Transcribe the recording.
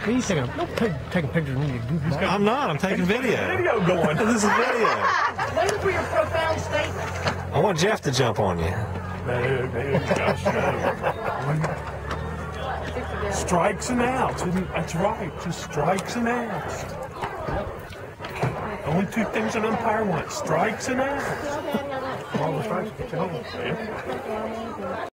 He's taking pictures when you do that. I'm not. I'm taking video. Video going. This is video. Those were your profound statements. I want Jeff to jump on you. Strikes and outs. That's right. Just strikes and outs. Only two things an umpire wants: strikes and outs. All the strikes get you home.